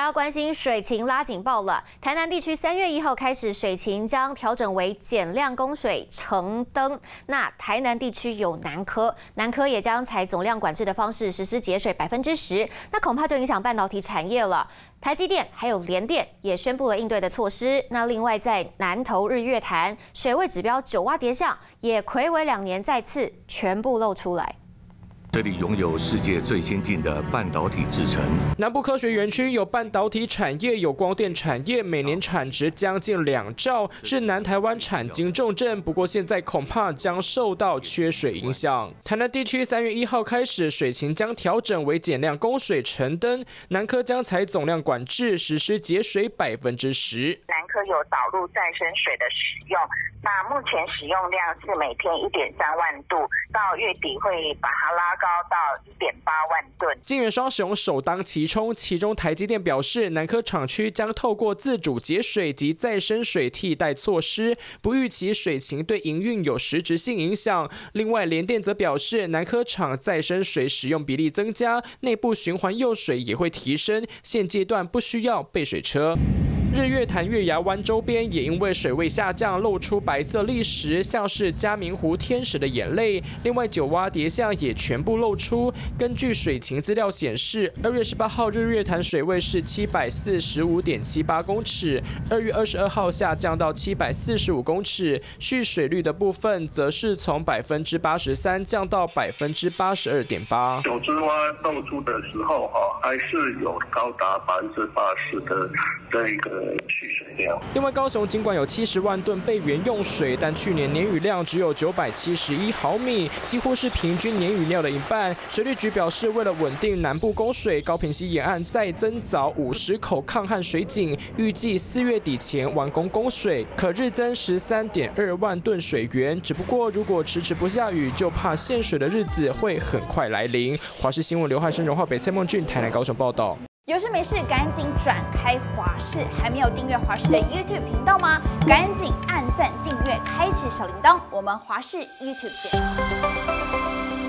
要关心水情拉警报了。台南地区3月1号开始，水情将调整为减量供水橙灯。那台南地区有南科也将采总量管制的方式实施节水10%，那恐怕就影响半导体产业了。台积电还有联电也宣布了应对的措施。那另外在南投日月潭水位指标9洼叠象也睽违2年再次全部露出来。 这里拥有世界最先进的半导体制程。 南部科学园区有半导体产业，有光电产业，每年产值将近2兆，是南台湾产经重镇。不过现在恐怕将受到缺水影响。台南地区3月1号开始，水情将调整为减量供水橙灯，南科将采总量管制，实施节水10%。 南科有导入再生水的使用，那目前使用量是每天1.3万度，到月底会把它拉高到1.8万吨。 晶圆双雄首当其冲，其中台积电表示，南科厂区将透过自主节水及再生水替代措施，不预期水情对营运有实质性影响。另外，联电则表示，南科厂再生水使用比例增加，内部循环用水也会提升，现阶段不需要备水车。 日月潭月牙湾周边也因为水位下降，露出白色砾石，像是嘉明湖天使的眼泪。另外，9洼叠象也全部露出。根据水情资料显示，2月18号日月潭水位是745.78公尺，2月22号下降到745公尺，蓄水率的部分则是从83%降到82.8%。 九支湾露出的时候，还是有高达80%的这个。 蓄水量。 另外，高雄尽管有70万吨备源用水，但去年年雨量只有971毫米，几乎是平均年雨量的一半。水利局表示，为了稳定南部供水，高屏溪沿岸再增凿50口抗旱水井，预计4月底前完工供水，可日增13.2万吨水源。只不过，如果迟迟不下雨，就怕限水的日子会很快来临。华视新闻刘汉生、荣浩北、蔡梦俊，台南高雄报道。 有事没事赶紧转开华视，还没有订阅华视的 YouTube 频道吗？赶紧按赞、订阅、开启小铃铛，我们华视 YouTube 见。